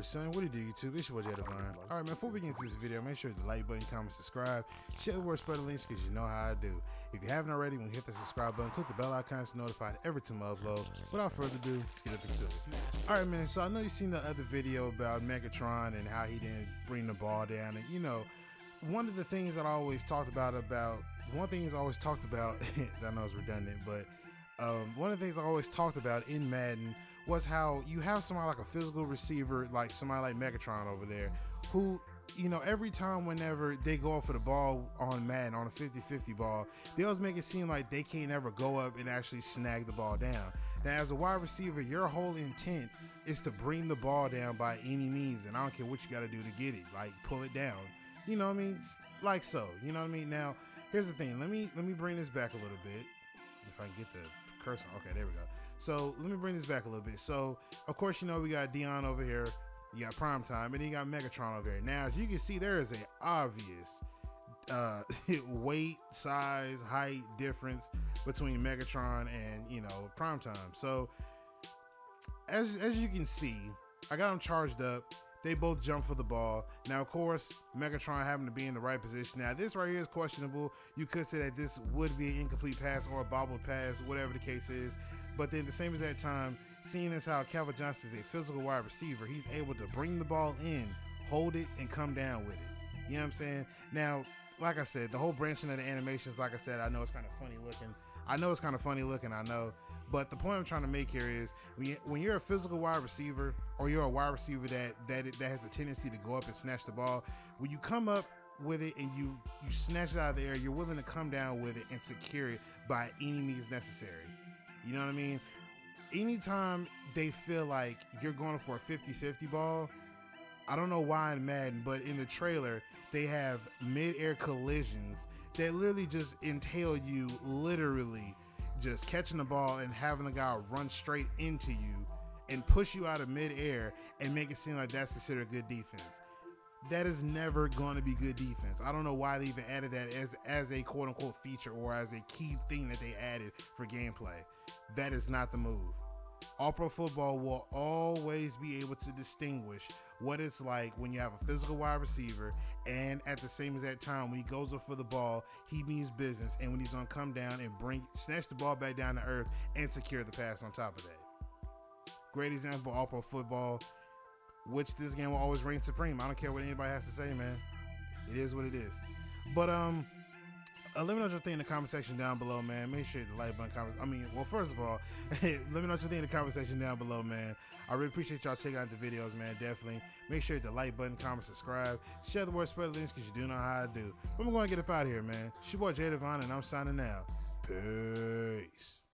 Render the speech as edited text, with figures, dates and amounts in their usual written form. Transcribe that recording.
son. What do you do, YouTube? It's your boy Jadavon. Alright, man, before we get into this video, make sure to like button, comment, subscribe, share the word, spread the links, because you know how I do. If you haven't already, when you hit the subscribe button, click the bell icon to notified every time I upload. Without further ado, let's get up into it. Alright, man, so I know you've seen the other video about Megatron and how he didn't bring the ball down. And, you know, one of the things that I always talked about, I know it's redundant, but one of the things I always talked about in Madden was how you have somebody like a physical receiver, like somebody like Megatron over there, who, you know, every time whenever they go up for the ball on Madden, on a 50-50 ball, they always make it seem like they can't ever go up and actually snag the ball down. Now, as a wide receiver, your whole intent is to bring the ball down by any means, and I don't care what you got to do to get it, like pull it down. You know what I mean? Like so, you know what I mean? Now, here's the thing. Let me bring this back a little bit. If I can get the cursor. Okay, there we go. So let me bring this back a little bit. So, of course, you know, we got Dion over here. You got Primetime, and then you got Megatron over here. Now, as you can see, there is an obvious weight, size, height difference between Megatron and, you know, Primetime. So, as you can see, I got them charged up. They both jump for the ball. Now, of course, Megatron happened to be in the right position. Now, this right here is questionable. You could say that this would be an incomplete pass or a bobbled pass, whatever the case is. But then, at the same exact time, seeing as how Calvin Johnson is a physical wide receiver, he's able to bring the ball in, hold it, and come down with it. You know what I'm saying? Now, like I said, the whole branching of the animations, like I said, I know it's kind of funny looking. I know. But the point I'm trying to make here is when you're a physical wide receiver, or you're a wide receiver that has a tendency to go up and snatch the ball, when you come up with it and you snatch it out of the air, you're willing to come down with it and secure it by any means necessary. You know what I mean? Anytime they feel like you're going for a 50-50 ball, I don't know why in Madden, but in the trailer, they have mid-air collisions that literally just entail you literally just catching the ball and having the guy run straight into you and push you out of mid-air and make it seem like that's considered good defense. That is never going to be good defense. I don't know why they even added that as a quote-unquote feature or as a key thing that they added for gameplay. That is not the move. All-Pro Football will always be able to distinguish what it's like when you have a physical wide receiver, and at the same exact time, when he goes up for the ball, he means business, and when he's going to come down and snatch the ball back down to earth and secure the pass on top of that. Great example, All-Pro Football, which this game will always reign supreme. I don't care what anybody has to say, man. It is what it is. But let me know what you think in the comment section down below, man. Make sure to like button, first of all, let me know what you think in the comment section down below, man. I really appreciate y'all checking out the videos, man. Definitely. Make sure to like button, comment, subscribe, share the word, spread the links, because you do know how I do. But I'm going to get up out of here, man. It's your boy Jadavon, and I'm signing out. Peace.